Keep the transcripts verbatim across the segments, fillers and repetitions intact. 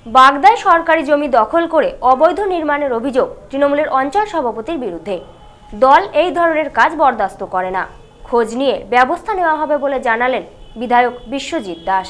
বাগদায় সরকারি জমি দখল করে অবৈধ নির্মাণের অভিযোগ তৃণমূলের অঞ্চল সভাপতির বিরুদ্ধে। দল এই ধরনের কাজ বরদাস্ত করে না, খোঁজ নিয়ে ব্যবস্থা নেওয়া হবে বলে জানালেন বিধায়ক বিশ্বজিৎ দাস।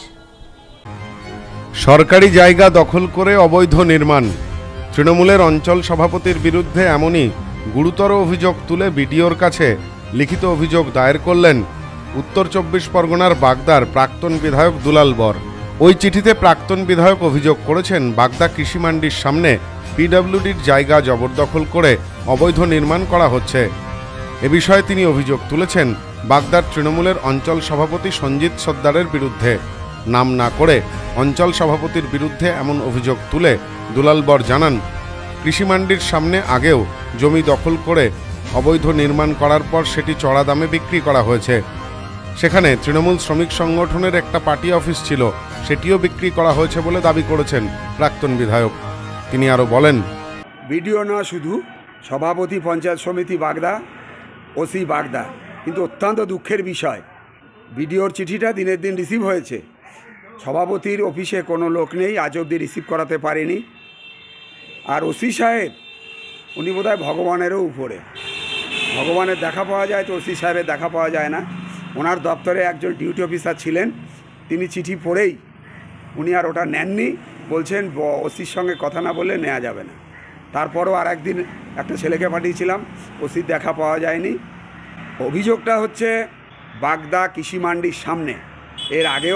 সরকারি জায়গা দখল করে অবৈধ নির্মাণ, তৃণমূলের অঞ্চল সভাপতির বিরুদ্ধে এমনই গুরুতর অভিযোগ তুলে বিডিওর কাছে লিখিত অভিযোগ দায়ের করলেন উত্তর চব্বিশ পরগনার বাগদার প্রাক্তন বিধায়ক দুলাল বর। ওই চিঠিতে প্রাক্তন বিধায়ক অভিযোগ করেছেন বাগদা কৃষি মান্ডির সামনে পিডব্লিউডির জায়গা জবরদখল করে অবৈধ নির্মাণ করা হচ্ছে। এ বিষয়ে তিনি অভিযোগ তুলেছেন বাগদার তৃণমূলের অঞ্চল সভাপতি সঞ্জিত সর্দারের বিরুদ্ধে। নাম না করে অঞ্চল সভাপতির বিরুদ্ধে এমন অভিযোগ তুলে দুলাল বর জানান, কৃষি মান্ডির সামনে আগেও জমি দখল করে অবৈধ নির্মাণ করার পর সেটি চড়া দামে বিক্রি করা হয়েছে। সেখানে তৃণমূল শ্রমিক সংগঠনের একটা পার্টি অফিস ছিল, সেটিও বিক্রি করা হয়েছে বলে দাবি করেছেন প্রাক্তন বিধায়ক। তিনি আরও বলেন, বিডিও না শুধু সভাপতি পঞ্চায়েত সমিতি বাগদা, ওসি বাগদা, কিন্তু অত্যন্ত দুঃখের বিষয় বিডিওর চিঠিটা দিনের দিন রিসিভ হয়েছে, সভাপতির অফিসে কোনো লোক নেই, আজ অবধি রিসিভ করাতে পারেনি। আর ওসি সাহেব উনি বোধহয় ভগবানেরও উপরে, ভগবানের দেখা পাওয়া যায় তো ওসি সাহেবের দেখা পাওয়া যায় না। ওনার দপ্তরে একজন ডিউটি অফিসার ছিলেন, তিনি চিঠি পড়েই উনি আর ওটা নেননি, বলছেন ওসির সঙ্গে কথা না বললে নেওয়া যাবে না। তারপরও আর একদিন একটা ছেলেকে পাঠিয়েছিলাম, ওসির দেখা পাওয়া যায়নি। অভিযোগটা হচ্ছে বাগদা কৃষি মান্ডির সামনে এর আগেও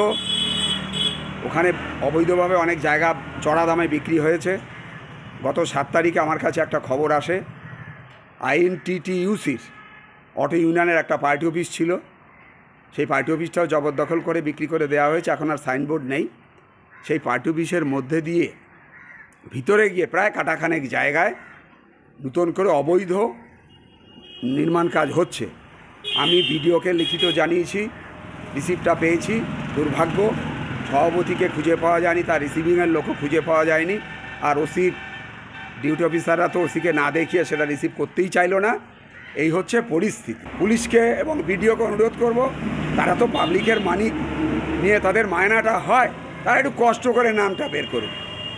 ওখানে অবৈধভাবে অনেক জায়গা চড়া দামে বিক্রি হয়েছে। গত সাত তারিখে আমার কাছে একটা খবর আসে, আইএনটিটিইউসির অটো ইউনিয়নের একটা পার্টি অফিস ছিল, সেই পার্টি অফিসটাও জবরদখল করে বিক্রি করে দেওয়া হয়েছে, এখন আর সাইনবোর্ড নেই। সেই পার্টি অফিসের মধ্যে দিয়ে ভিতরে গিয়ে প্রায় কাটাখানেক জায়গায় নতুন করে অবৈধ নির্মাণ কাজ হচ্ছে। আমি বিডিওকে লিখিত জানিয়েছি, রিসিপ্টটা পেয়েছি। দুর্ভাগ্য সভাপতিকে খুঁজে পাওয়া যায়নি, তার রিসিভিংয়ের লোকও খুঁজে পাওয়া যায়নি। আর ওসির ডিউটি অফিসাররা তো ওসিকে না দেখিয়ে সেটা রিসিভ করতেই চাইলো না। এই হচ্ছে পরিস্থিতি। পুলিশকে এবং বিডিওকে অনুরোধ করব, তারা তো পাবলিকের মানি নিয়ে তাদের মায়নাটা হয়, তারা একটু কষ্ট করে নামটা বের করুন।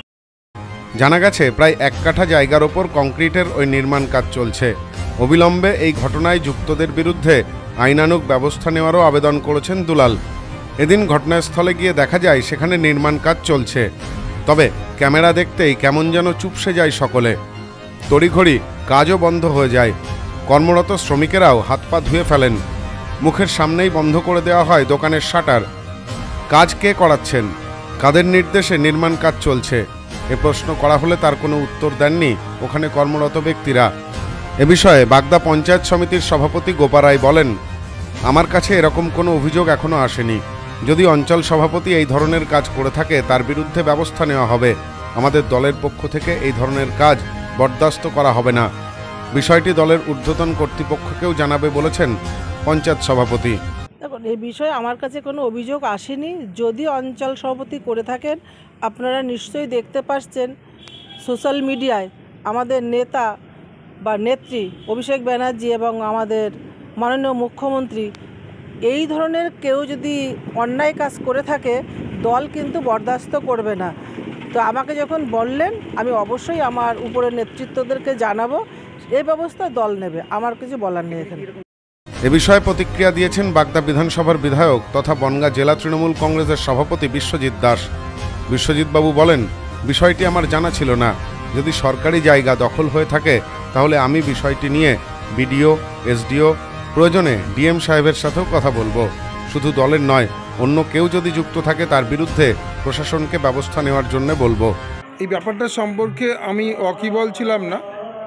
জানা গেছে প্রায় এক কাঠা জায়গার ওপর কংক্রিটের ওই নির্মাণ কাজ চলছে। অবিলম্বে এই ঘটনায় যুক্তদের বিরুদ্ধে আইনানুগ ব্যবস্থা নেওয়ারও আবেদন করেছেন দুলাল। এদিন ঘটনাস্থলে গিয়ে দেখা যায় সেখানে নির্মাণ কাজ চলছে, তবে ক্যামেরা দেখতেই কেমন যেন চুপসে যায় সকলে। তড়িঘড়ি কাজও বন্ধ হয়ে যায়, কর্মরত শ্রমিকেরাও হাত পা ধুয়ে ফেলেন। মুখের সামনেই বন্ধ করে দেওয়া হয় দোকানের শাটার। কাজ কে করাচ্ছেন, কাদের নির্দেশে নির্মাণ কাজ চলছে, এ প্রশ্ন করা হলে তার কোনো উত্তর দেননি ওখানে কর্মরত ব্যক্তিরা। এ বিষয়ে বাগদা পঞ্চায়েত সমিতির সভাপতি গোপা রায় বলেন, আমার কাছে এরকম কোনো অভিযোগ এখনও আসেনি। যদি অঞ্চল সভাপতি এই ধরনের কাজ করে থাকে তার বিরুদ্ধে ব্যবস্থা নেওয়া হবে। আমাদের দলের পক্ষ থেকে এই ধরনের কাজ বরদাস্ত করা হবে না। বিষয়টি দলের ঊর্ধ্বতন কর্তৃপক্ষকেও জানাবে বলেছেন পঞ্চায়েত সভাপতি। দেখুন, এই বিষয়ে আমার কাছে কোনো অভিযোগ আসেনি। যদি অঞ্চল সভাপতি করে থাকেন, আপনারা নিশ্চয়ই দেখতে পাচ্ছেন সোশ্যাল মিডিয়ায় আমাদের নেতা বা নেত্রী অভিষেক ব্যানার্জি এবং আমাদের মাননীয় মুখ্যমন্ত্রী, এই ধরনের কেউ যদি অন্যায় কাজ করে থাকে দল কিন্তু বরদাস্ত করবে না। তো আমাকে যখন বললেন, আমি অবশ্যই আমার উপরের নেতৃত্বদেরকে জানাবো, এই ব্যবস্থা দল নেবে, আমার কিছু বলার নেই এখানে। এ বিষয়ে প্রতিক্রিয়া দিয়েছেন বাগদা বিধানসভার বিধায়ক তথা বনগাঁ জেলা তৃণমূল কংগ্রেসের সভাপতি বিশ্বজিৎ দাস। বিশ্বজিৎবাবু বলেন, বিষয়টি আমার জানা ছিল না। যদি সরকারি জায়গা দখল হয়ে থাকে তাহলে আমি বিষয়টি নিয়ে বিডিও, এসডিও, প্রয়োজনে ডিএম সাহেবের সাথেও কথা বলবো। শুধু দলের নয়, অন্য কেউ যদি যুক্ত থাকে তার বিরুদ্ধে প্রশাসনকে ব্যবস্থা নেওয়ার জন্য বলবো। এই ব্যাপারটা সম্পর্কে আমি ওয়াকিবল ছিলাম না।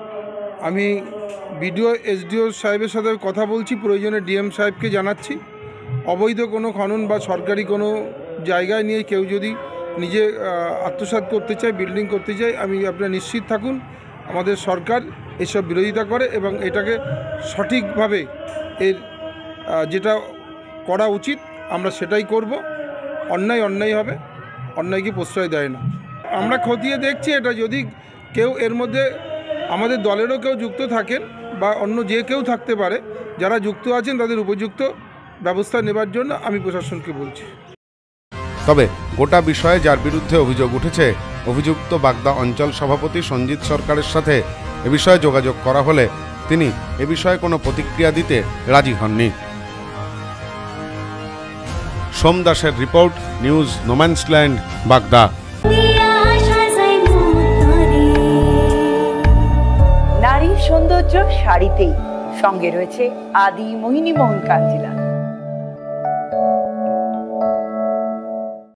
আমি বিডিও, এসডিও সাহেবের সাথে কথা বলছি, প্রয়োজনে ডিএম সাহেবকে জানাচ্ছি। অবৈধ কোনো খনন বা সরকারি কোনো জায়গায় নিয়ে কেউ যদি নিজে আত্মসাৎ করতে চায়, বিল্ডিং করতে চায়, আমি আপনারা নিশ্চিত থাকুন আমাদের সরকার এসব বিরোধিতা করে এবং এটাকে সঠিকভাবে এর যেটা করা উচিত আমরা সেটাই করব। অন্যায় অন্যায় হবে, অন্যায়কে প্রশ্রয় দেয় না। আমরা খতিয়ে দেখছি এটা, যদি কেউ এর মধ্যে আমাদের দলেরও কেউ যুক্ত থাকেন বা অন্য যে কেউ থাকতে পারে, যারা যুক্ত আছেন তাদের উপযুক্ত ব্যবস্থা নেবার জন্য আমি প্রশাসনকে বলছি। তবে গোটা বিষয়ে যার বিরুদ্ধে অভিযোগ উঠেছে, অভিযুক্ত বাগদা অঞ্চল সভাপতি সঞ্জিত সরকারের সাথে এ বিষয়ে যোগাযোগ করা হলে তিনি এ বিষয়ে কোনো প্রতিক্রিয়া দিতে রাজি হননি। সোম দাসের রিপোর্ট, নিউজ নোম্যান্সল্যান্ড, বাগদা। নারীর সৌন্দর্য শাড়িতেই, সঙ্গে রয়েছে আদি মোহিনী মোহন কাঞ্জিলাল।